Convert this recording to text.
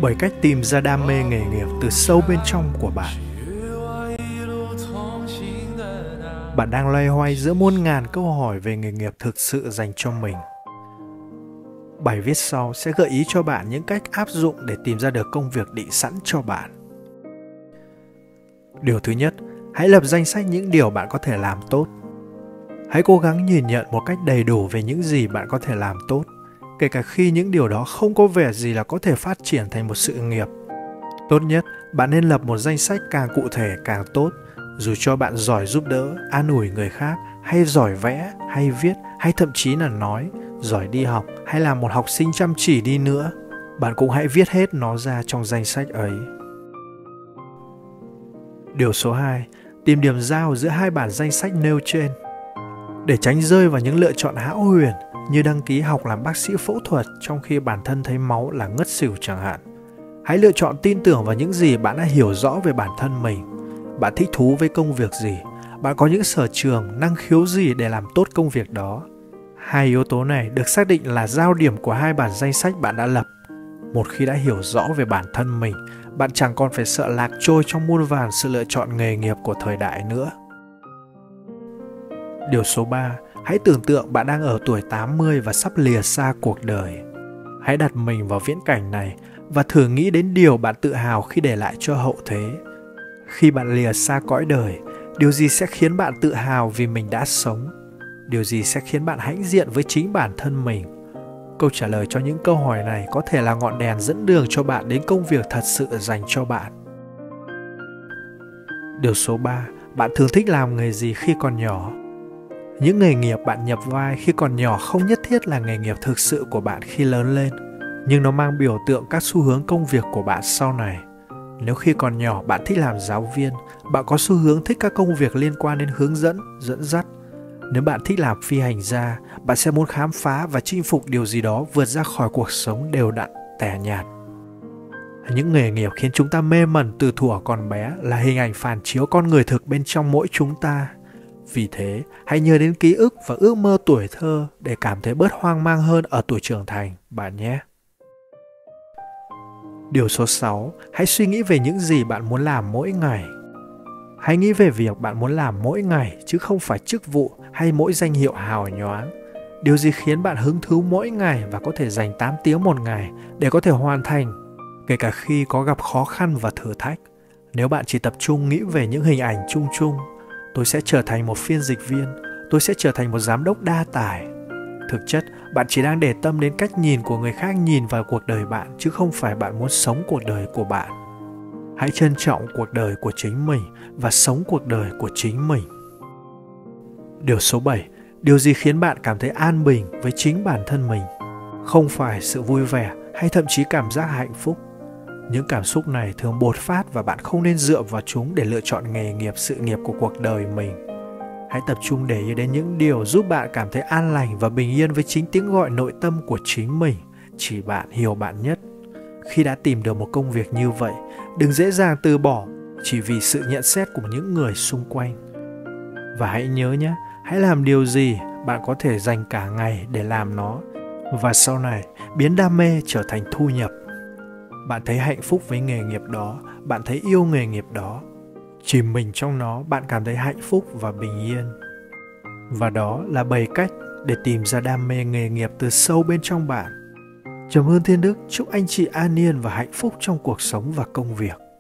Bởi cách tìm ra đam mê nghề nghiệp từ sâu bên trong của bạn. Bạn đang loay hoay giữa muôn ngàn câu hỏi về nghề nghiệp thực sự dành cho mình. Bài viết sau sẽ gợi ý cho bạn những cách áp dụng để tìm ra được công việc định sẵn cho bạn. Điều thứ nhất, hãy lập danh sách những điều bạn có thể làm tốt. Hãy cố gắng nhìn nhận một cách đầy đủ về những gì bạn có thể làm tốt, kể cả khi những điều đó không có vẻ gì là có thể phát triển thành một sự nghiệp. Tốt nhất, bạn nên lập một danh sách càng cụ thể càng tốt, dù cho bạn giỏi giúp đỡ, an ủi người khác, hay giỏi vẽ, hay viết, hay thậm chí là nói, giỏi đi học, hay là một học sinh chăm chỉ đi nữa, bạn cũng hãy viết hết nó ra trong danh sách ấy. Điều số 2, tìm điểm giao giữa hai bản danh sách nêu trên. Để tránh rơi vào những lựa chọn hão huyền như đăng ký học làm bác sĩ phẫu thuật trong khi bản thân thấy máu là ngất xỉu chẳng hạn, hãy lựa chọn tin tưởng vào những gì bạn đã hiểu rõ về bản thân mình. Bạn thích thú với công việc gì? Bạn có những sở trường, năng khiếu gì để làm tốt công việc đó? Hai yếu tố này được xác định là giao điểm của hai bản danh sách bạn đã lập. Một khi đã hiểu rõ về bản thân mình, bạn chẳng còn phải sợ lạc trôi trong muôn vàn sự lựa chọn nghề nghiệp của thời đại nữa. Điều số 3, hãy tưởng tượng bạn đang ở tuổi 80 và sắp lìa xa cuộc đời. Hãy đặt mình vào viễn cảnh này và thử nghĩ đến điều bạn tự hào khi để lại cho hậu thế. Khi bạn lìa xa cõi đời, điều gì sẽ khiến bạn tự hào vì mình đã sống? Điều gì sẽ khiến bạn hãnh diện với chính bản thân mình? Câu trả lời cho những câu hỏi này có thể là ngọn đèn dẫn đường cho bạn đến công việc thật sự dành cho bạn. Điều số 3, bạn thường thích làm nghề gì khi còn nhỏ? Những nghề nghiệp bạn nhập vai khi còn nhỏ không nhất thiết là nghề nghiệp thực sự của bạn khi lớn lên, nhưng nó mang biểu tượng các xu hướng công việc của bạn sau này. Nếu khi còn nhỏ bạn thích làm giáo viên, bạn có xu hướng thích các công việc liên quan đến hướng dẫn, dẫn dắt. Nếu bạn thích làm phi hành gia, bạn sẽ muốn khám phá và chinh phục điều gì đó vượt ra khỏi cuộc sống đều đặn, tẻ nhạt. Những nghề nghiệp khiến chúng ta mê mẩn từ thuở còn bé là hình ảnh phản chiếu con người thực bên trong mỗi chúng ta. Vì thế, hãy nhớ đến ký ức và ước mơ tuổi thơ để cảm thấy bớt hoang mang hơn ở tuổi trưởng thành, bạn nhé. Điều số 6, hãy suy nghĩ về những gì bạn muốn làm mỗi ngày. Hãy nghĩ về việc bạn muốn làm mỗi ngày chứ không phải chức vụ hay mỗi danh hiệu hào nhoáng. Điều gì khiến bạn hứng thú mỗi ngày và có thể dành 8 tiếng một ngày để có thể hoàn thành, kể cả khi có gặp khó khăn và thử thách. Nếu bạn chỉ tập trung nghĩ về những hình ảnh chung chung, tôi sẽ trở thành một phiên dịch viên, tôi sẽ trở thành một giám đốc đa tài. Thực chất, bạn chỉ đang để tâm đến cách nhìn của người khác nhìn vào cuộc đời bạn, chứ không phải bạn muốn sống cuộc đời của bạn. Hãy trân trọng cuộc đời của chính mình và sống cuộc đời của chính mình. Điều số 7, điều gì khiến bạn cảm thấy an bình với chính bản thân mình? Không phải sự vui vẻ hay thậm chí cảm giác hạnh phúc. Những cảm xúc này thường bột phát và bạn không nên dựa vào chúng để lựa chọn nghề nghiệp, sự nghiệp của cuộc đời mình. Hãy tập trung để ý đến những điều giúp bạn cảm thấy an lành và bình yên với chính tiếng gọi nội tâm của chính mình. Chỉ bạn hiểu bạn nhất. Khi đã tìm được một công việc như vậy, đừng dễ dàng từ bỏ chỉ vì sự nhận xét của những người xung quanh. Và hãy nhớ nhé, hãy làm điều gì bạn có thể dành cả ngày để làm nó, và sau này biến đam mê trở thành thu nhập. Bạn thấy hạnh phúc với nghề nghiệp đó, bạn thấy yêu nghề nghiệp đó. Chìm mình trong nó, bạn cảm thấy hạnh phúc và bình yên. Và đó là 7 cách để tìm ra đam mê nghề nghiệp từ sâu bên trong bạn. Trầm Hương Thiên Đức chúc anh chị an yên và hạnh phúc trong cuộc sống và công việc.